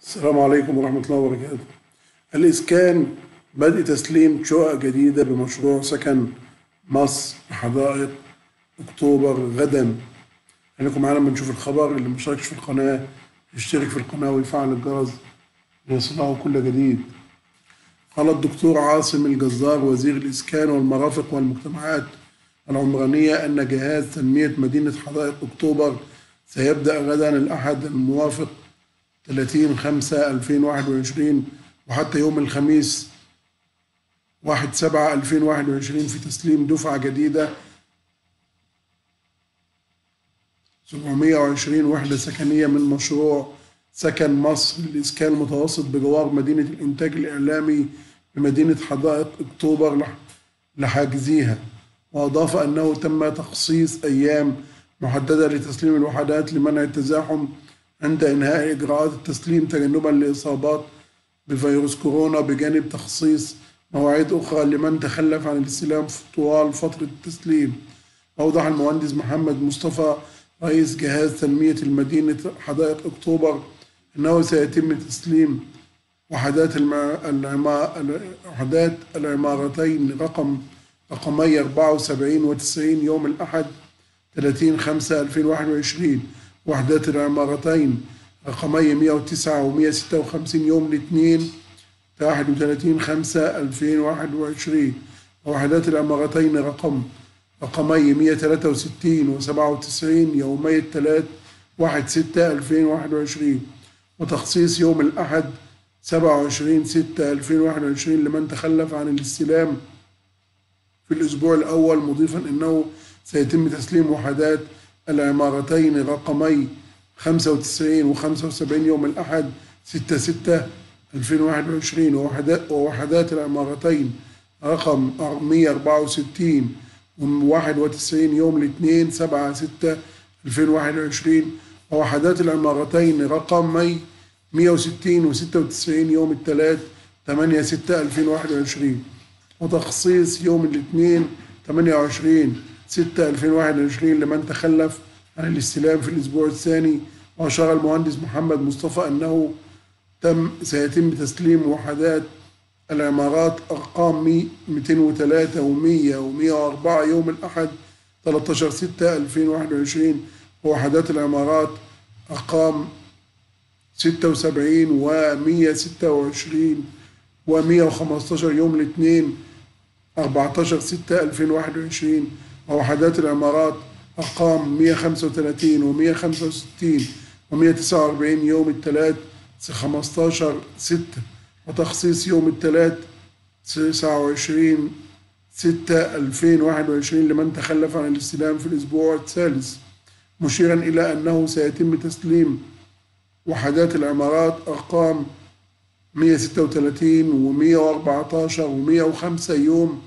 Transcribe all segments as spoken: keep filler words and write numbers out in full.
السلام عليكم ورحمة الله وبركاته. الإسكان بدء تسليم شقق جديدة بمشروع سكن مصر حدائق أكتوبر غدا. خليكم معانا بنشوف الخبر. اللي مشتركش في القناة يشترك في القناة ويفعل الجرس ليصله كل جديد. قال الدكتور عاصم الجزار وزير الإسكان والمرافق والمجتمعات العمرانية أن جهاز تنمية مدينة حدائق أكتوبر سيبدأ غدا الأحد الموافق ثلاثين خمسة ألفين وواحد وعشرين وحتى يوم الخميس واحد سبعة ألفين وواحد وعشرين في تسليم دفعة جديدة سبعمائة وعشرين وحدة سكنية من مشروع سكن مصر للإسكان المتوسط بجوار مدينة الإنتاج الإعلامي بمدينة حدائق أكتوبر لحاجزيها. وأضاف أنه تم تخصيص أيام محددة لتسليم الوحدات لمنع التزاحم عند إنهاء إجراءات التسليم تجنبا لإصابات بفيروس كورونا، بجانب تخصيص مواعيد أخرى لمن تخلف عن الاستلام طوال فترة التسليم. أوضح المهندس محمد مصطفى رئيس جهاز تنمية المدينة حدائق أكتوبر أنه سيتم تسليم وحدات وحدات العمارتين رقم رقمي أربعة وسبعين وتسعين يوم الأحد ثلاثين خمسة ألفين وواحد وعشرين، وحدات العمارتين رقمي مائة وتسعة ومائة وستة وخمسين يوم الاثنين واحد وثلاثين خمسة ألفين وواحد وعشرين، ووحدات العمارتين رقم رقمي مائة وثلاثة وستين وسبعة وتسعين يومي الثلاث واحد ستة ألفين وواحد وعشرين، وتخصيص يوم الأحد سبعة وعشرين ستة ألفين وواحد وعشرين لمن تخلف عن الاستلام في الأسبوع الأول، مضيفا أنه سيتم تسليم وحدات العمارتين رقمي خمسة وتسعين وخمسة وسبعين يوم الأحد ستة ستة ألفين وواحد وعشرين، ووحدات العمارتين رقم مائة وأربعة وستين وواحد وتسعين يوم الاثنين سبعة ستة ألفين وواحد وعشرين، ووحدات العمارتين رقمي مائة وستين وستة وتسعين يوم الثلاث ثمانية ستة ألفين وواحد وعشرين، وتخصيص يوم الاثنين ثمانية وعشرين ستة ألفين وواحد وعشرين لمن تخلف عن الاستلام في الأسبوع الثاني. وأشار المهندس محمد مصطفى أنه تم سيتم تسليم وحدات العمارات أرقام مئتين وثلاثة ومائة ومائة وأربعة يوم الأحد ثلاثة عشر ستة ألفين وواحد وعشرين، ووحدات العمارات أرقام ستة وسبعين ومائة وستة وعشرين ومائة وخمسة عشر يوم الاثنين أربعة عشر ستة ألفين وواحد وعشرين، ووحدات العمارات أرقام مائة وخمسة وثلاثين ومائة وخمسة وستين ومائة وتسعة وأربعين يوم الثلاث خمسة عشر ستة، وتخصيص يوم الثلاث تسعة وعشرين ستة ألفين وواحد وعشرين لمن تخلف عن الاستلام في الأسبوع الثالث، مشيرا إلى أنه سيتم تسليم وحدات العمارات أرقام مائة وستة وثلاثين ومائة وأربعة عشر ومائة وخمسة يوم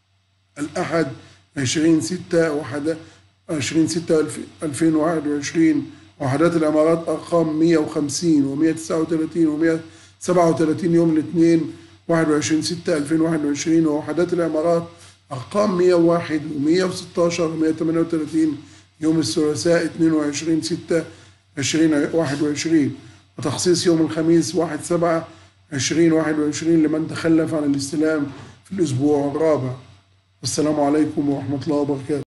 الأحد عشرين ستة وحدات عشرين ستة ألفين وواحد وعشرين، وحدات العمارات أرقام مائة وخمسين ومائة وتسعة وثلاثين ومائة وسبعة وثلاثين يوم الاثنين واحد وعشرين ستة ألفين وواحد وعشرين، ووحدات العمارات أرقام مائة وواحد ومائة وستة عشر ومائة وثمانية وثلاثين يوم الثلاثاء اثنين وعشرين ستة ألفين وواحد وعشرين، وتخصيص يوم الخميس واحد سبعة ألفين وواحد وعشرين لمن تخلف عن الاستلام في الأسبوع الرابع. والسلام عليكم ورحمة الله وبركاته.